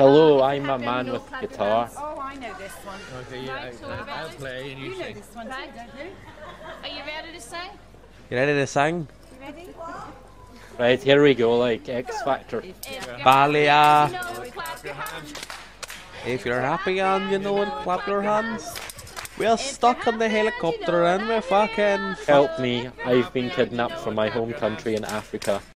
Hello, I'm a man with guitar. Oh, I know this one. Okay, yeah, I'll play and you You know sing. this one too, don't you? Are you ready to sing? You ready to sing? You ready? Right, here we go, like X Factor. Balia. You know, clap your hands. If you're happy and you know it, clap your hands. We're stuck in the helicopter and we're fucking... Help me, I've been kidnapped from my home country in Africa.